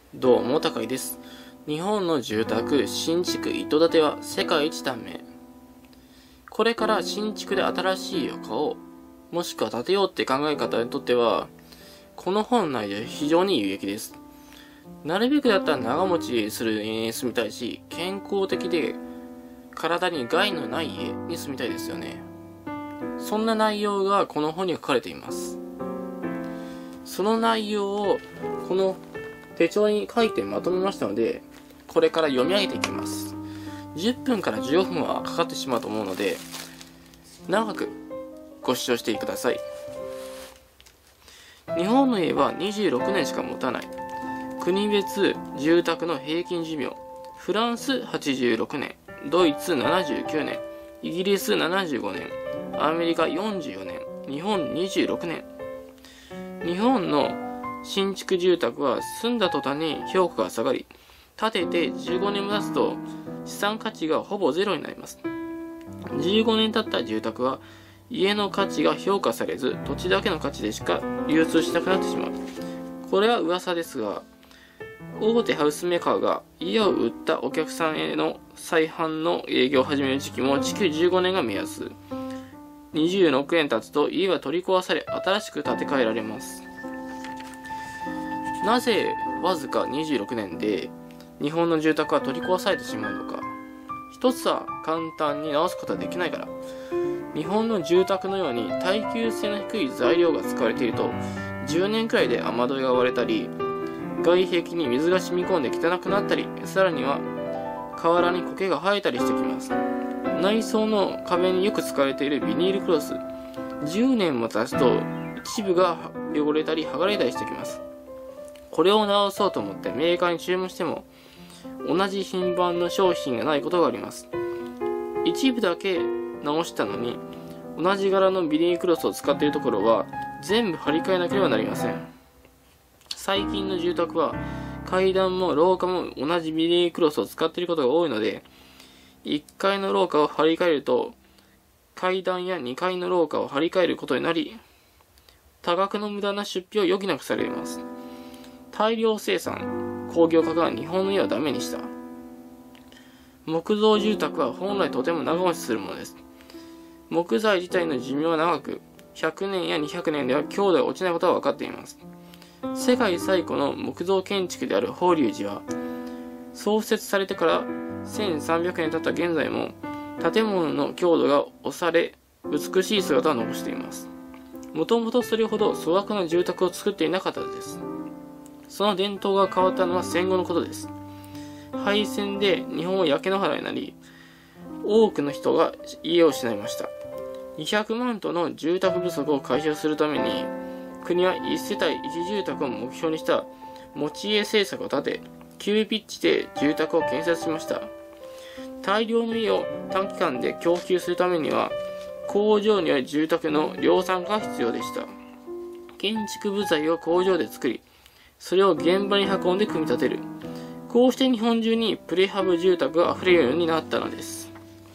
どうも、高井です。日本の住宅、新築、一戸建ては世界一短命。これから新築で新しい家を買おう、もしくは建てようって考え方にとっては、この本内で非常に有益です。なるべくだったら長持ちする家に住みたいし、健康的で体に害のない家に住みたいですよね。そんな内容がこの本に書かれています。その内容をこの手帳に書いてまとめましたので、これから読み上げていきます。10分から15分はかかってしまうと思うので、長くご視聴してください。日本の家は26年しか持たない。国別住宅の平均寿命。フランス86年、ドイツ79年、イギリス75年、アメリカ44年、日本26年。日本の新築住宅は住んだ途端に評価が下がり、建てて15年も経つと資産価値がほぼゼロになります。15年経った住宅は家の価値が評価されず、土地だけの価値でしか流通しなくなってしまう。これは噂ですが、大手ハウスメーカーが家を売ったお客さんへの再販の営業を始める時期も築15年が目安。26年経つと家は取り壊され、新しく建て替えられます。なぜわずか26年で日本の住宅は取り壊されてしまうのか。一つは簡単に直すことはできないから。日本の住宅のように耐久性の低い材料が使われていると、10年くらいで雨どいが割れたり、外壁に水が染み込んで汚くなったり、さらには瓦に苔が生えたりしてきます。内装の壁によく使われているビニールクロス、10年も経つと一部が汚れたり剥がれたりしてきます。これを直そうと思ってメーカーに注文しても、同じ品番の商品がないことがあります。一部だけ直したのに、同じ柄のビニールクロスを使っているところは全部張り替えなければなりません。最近の住宅は階段も廊下も同じビニールクロスを使っていることが多いので、1階の廊下を張り替えると階段や2階の廊下を張り替えることになり、多額の無駄な出費を余儀なくされます。大量生産、工業化が日本の家をダメにした。木造住宅は本来とても長持ちするものです。木材自体の寿命は長く、100年や200年では強度が落ちないことは分かっています。世界最古の木造建築である法隆寺は、創設されてから1300年経った現在も建物の強度が押され、美しい姿を残しています。もともとそれほど粗悪な住宅を作っていなかったのです。その伝統が変わったのは戦後のことです。敗戦で日本は焼け野原になり、多くの人が家を失いました。200万棟の住宅不足を解消するために、国は1世帯1住宅を目標にした持ち家政策を立て、急ピッチで住宅を建設しました。大量の家を短期間で供給するためには、工場による住宅の量産化が必要でした。建築部材を工場で作り、それを現場に運んで組み立てる。こうして日本中にプレハブ住宅が溢れるようになったのです。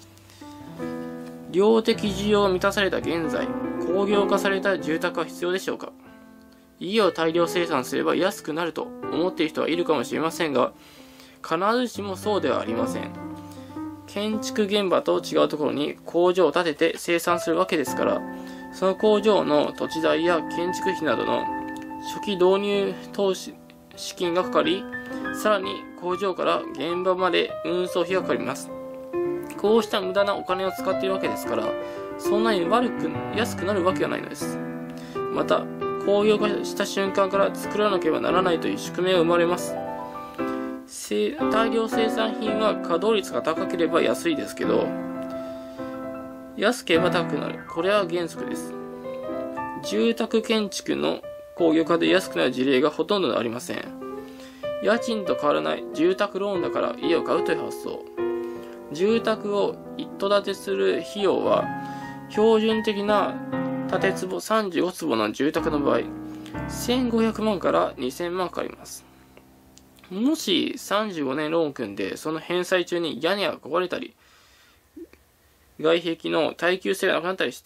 量的需要が満たされた現在、工業化された住宅は必要でしょうか。家を大量生産すれば安くなると思っている人はいるかもしれませんが、必ずしもそうではありません。建築現場と違うところに工場を建てて生産するわけですから、その工場の土地代や建築費などの初期導入投資資金がかかり、さらに工場から現場まで運送費がかかります。こうした無駄なお金を使っているわけですから、そんなに安くなるわけがないのです。また、工業化した瞬間から作らなければならないという宿命が生まれます。大量生産品は稼働率が高ければ安いですけど、安ければ高くなる。これは原則です。住宅建築の工業化で安くなる事例がほとんどありません。家賃と変わらない住宅ローンだから家を買うという発想。住宅を一戸建てする費用は、標準的な建坪35坪の住宅の場合、1500万から2000万かかります。もし35年ローンを組んで、その返済中に屋根が壊れたり、外壁の耐久性がなくなったりして、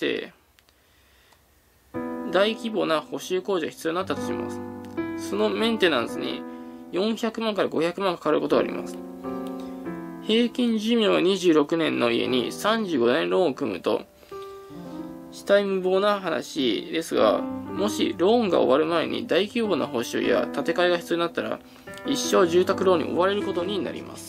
大規模な補修工事が必要になったとします。そのメンテナンスに 400万から500万かかることがあります。平均寿命が26年の家に35年ローンを組むと、死体無謀な話ですが、もしローンが終わる前に大規模な補修や建て替えが必要になったら、一生住宅ローンに追われることになります。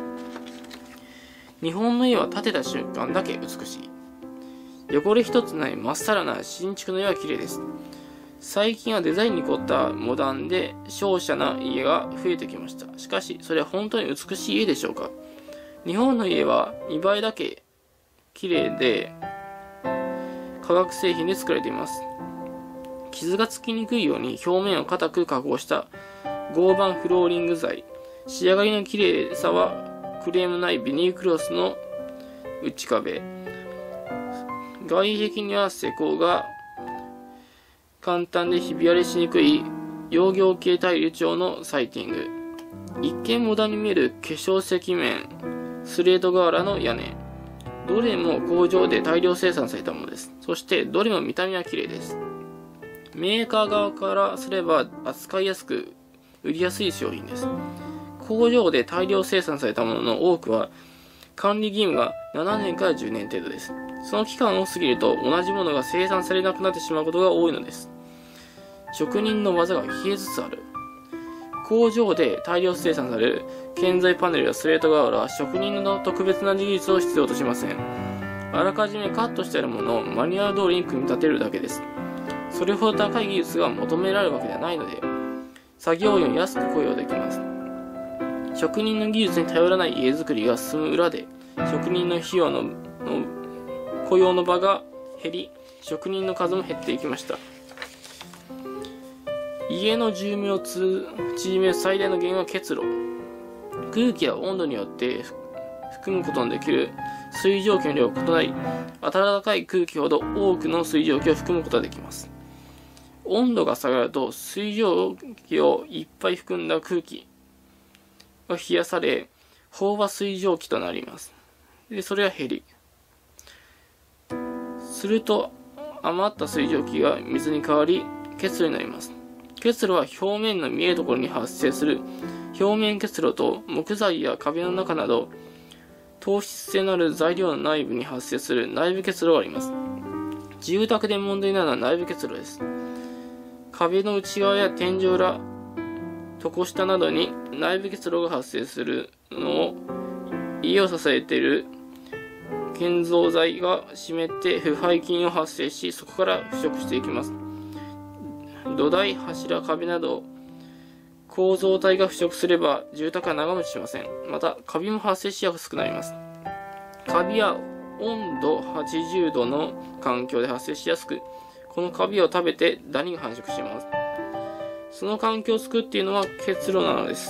日本の家は建てた瞬間だけ美しい。汚れ一つないまっさらな新築の家は綺麗です。最近はデザインに凝ったモダンで瀟洒な家が増えてきました。しかし、それは本当に美しい家でしょうか？日本の家は2倍だけ綺麗で化学製品で作られています。傷がつきにくいように表面を硬く加工した合板フローリング材。仕上がりの綺麗さはクレームないビニールクロスの内壁。外壁には施工が簡単でひび割れしにくい溶業系タイル調のサイティング。一見モダンに見える化粧石面、スレート瓦の屋根。どれも工場で大量生産されたものです。そしてどれも見た目は綺麗です。メーカー側からすれば扱いやすく売りやすい商品です。工場で大量生産されたものの多くは管理義務が7年から10年程度です。その期間を過ぎると同じものが生産されなくなってしまうことが多いのです。職人の技が消えつつある。工場で大量生産される建材パネルやスレート瓦は職人の特別な技術を必要としません。あらかじめカットしてあるものをマニュアル通りに組み立てるだけです。それほど高い技術が求められるわけではないので、作業員を安く雇用できます。職人の技術に頼らない家づくりが進む裏で、職人の費用の雇用の場が減り、職人の数も減っていきました。家の寿命を縮める最大の原因は結露。空気や温度によって含むことのできる水蒸気の量が異なり、暖かい空気ほど多くの水蒸気を含むことができます。温度が下がると水蒸気をいっぱい含んだ空気が冷やされ、飽和水蒸気となります。で、それは減り。すると余った水蒸気が水に変わり、結露になります。結露は表面の見えるところに発生する表面結露と木材や壁の中など透湿性のある材料の内部に発生する内部結露があります。住宅で問題なのは内部結露です。壁の内側や天井裏、床下などに内部結露が発生するのを家を支えている建造材が湿って腐敗菌を発生し、そこから腐食していきます。土台、柱、壁など構造体が腐食すれば住宅は長持ちしません。またカビも発生しやすくなります。カビは温度80度の環境で発生しやすく、このカビを食べてダニが繁殖します。その環境を作っているのは結露なのです。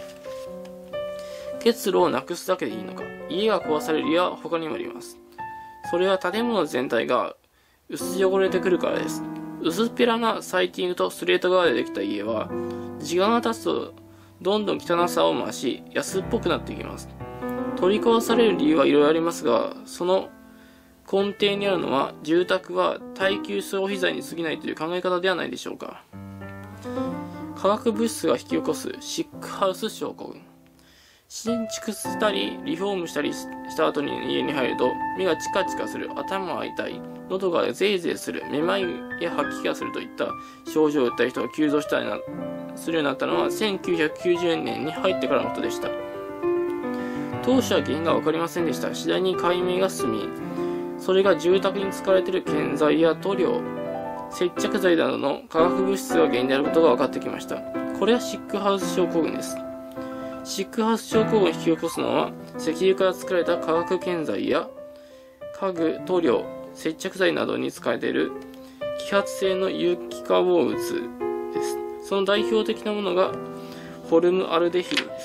結露をなくすだけでいいのか。家が壊される理由は他にもあります。それは建物全体が薄汚れてくるからです。薄っぺらなサイティングとスレート側でできた家は時間が経つとどんどん汚さを増し、安っぽくなっていきます。取り壊される理由はいろいろありますが、その根底にあるのは住宅は耐久消費財に過ぎないという考え方ではないでしょうか。化学物質が引き起こすシックハウス症候群。新築したりリフォームしたりした後に家に入ると目がチカチカする、頭が痛い、喉がゼーゼーする、めまいや吐き気がするといった症状を訴える人が急増したりするようになったのは1990年に入ってからのことでした。当初は原因が分かりませんでした。次第に解明が進み、それが住宅に使われている建材や塗料、接着剤などの化学物質が原因であることが分かってきました。これはシックハウス症候群です。シックハウス症候群を引き起こすのは石油から作られた化学建材や家具、塗料、接着剤などに使われている揮発性の有機化合物です。その代表的なものがホルムアルデヒドです。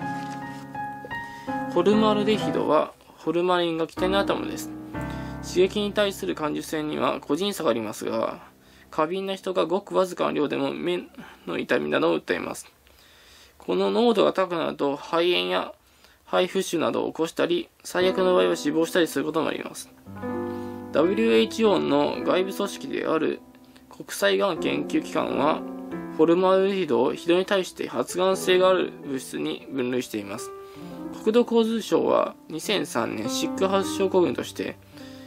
ホルムアルデヒドはホルマリンが起点になったものです。刺激に対する感受性には個人差がありますが、過敏な人がごくわずかな量でも目の痛みなどを訴えます。この濃度が高くなると肺炎や肺浮腫などを起こしたり、最悪の場合は死亡したりすることもあります。WHO の外部組織である国際がん研究機関は、 ホルムアルデヒドをヒドに対して発がん性がある物質に分類しています。国土交通省は2003年シックハウス症候群として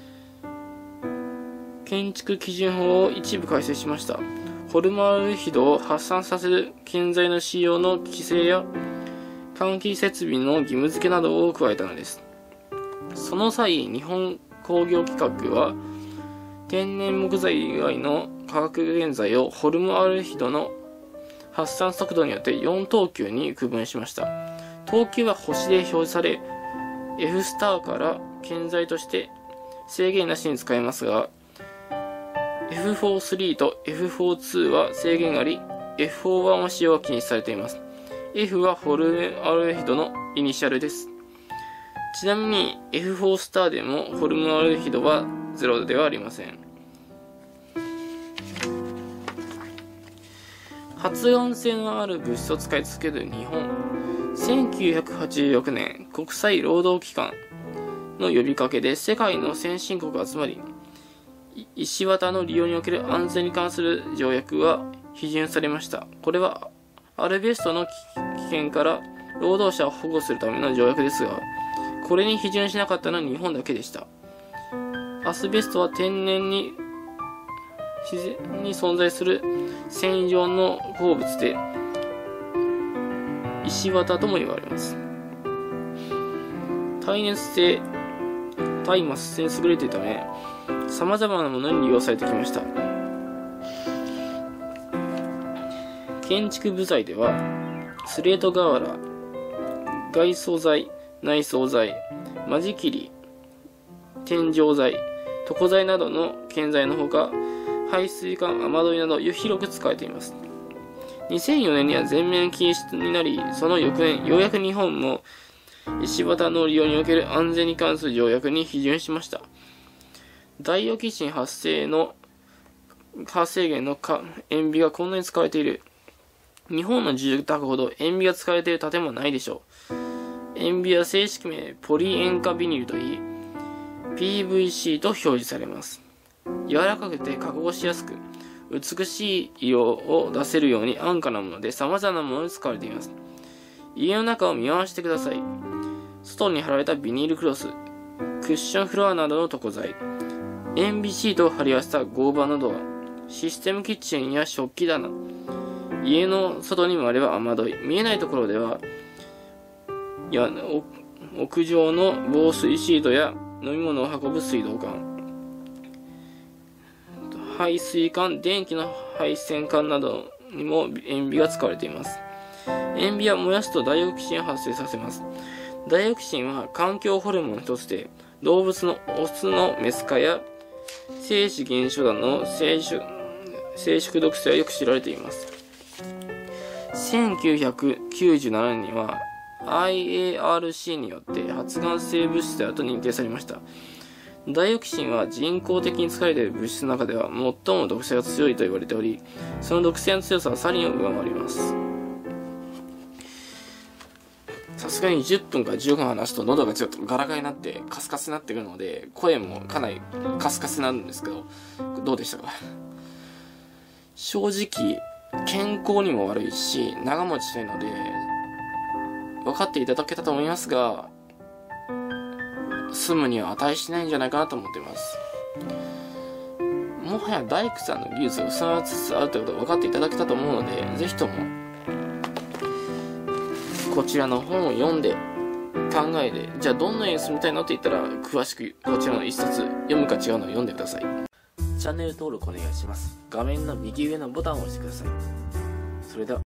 建築基準法を一部改正しました。ホルムアルデヒドを発散させる建材の使用の規制や換気設備の義務付けなどを加えたのです。その際、日本工業規格は天然木材以外の化学原材をホルムアルデヒドの発散速度によって4等級に区分しました。等級は星で表示され、F スターから建材として制限なしに使えますが、F43 と F42 は制限あり、F41 は使用が禁止されています。F はホルムアルデヒドのイニシャルです。ちなみに F4 スターでもホルムアルデヒドは0ではありません。発がん性のある物質を使い続ける日本。1986年、国際労働機関の呼びかけで世界の先進国が集まり、石綿の利用における安全に関する条約は批准されました。これはアルベストの危険から労働者を保護するための条約ですが、これに批准しなかったのは日本だけでした。アスベストは天然に自然に存在する繊維状の鉱物で、石綿とも言われます。耐熱性、耐摩擦性に優れているため、様々なものに利用されてきました。建築部材では、スレート瓦、外装材、内装材、間仕切り、天井材、床材などの建材のほか、排水管、雨どいなど広く使われています。2004年には全面禁止になり、その翌年、ようやく日本も石綿の利用における安全に関する条約に批准しました。ダイオキシン発生源の塩ビがこんなに使われている。日本の住宅ほど塩ビが使われている建物はないでしょう。塩ビは正式名ポリ塩化ビニルといい、PVC と表示されます。柔らかくて加工しやすく、美しい色を出せるように安価なもので様々なものに使われています。家の中を見回してください。外に貼られたビニールクロス、クッションフロアなどの床材、塩ビシートを貼り合わせた合板のドア、システムキッチンや食器棚、家の外にもあれば雨どい、見えないところでは屋上の防水シートや飲み物を運ぶ水道管、排水管、電気の配線管などにも塩ビが使われています。塩ビは燃やすとダイオキシンを発生させます。ダイオキシンは環境ホルモンの一つで、動物のオスのメス化や精子減少などの生殖毒性はよく知られています。1997年には IARC によって発がん性物質であると認定されました。ダイオキシンは人工的に使われている物質の中では最も毒性が強いと言われており、その毒性の強さはサリンを上回ります。さすがに10分から15分話すと喉がちょっとガラガラになってカスカスになってくるので、声もかなりカスカスになるんですけど、どうでしたか？正直健康にも悪いし長持ちしないので分かっていただけたと思いますが、住むには値しないんじゃないかなと思っています。もはや大工さんの技術が失われつつあるということが分かっていただけたと思うので、ぜひともこちらの本を読んで考えて、じゃあどんな家に住みたいのって言ったら詳しくこちらの一冊読むか違うのを読んでください。チャンネル登録お願いします。画面の右上のボタンを押してください。それでは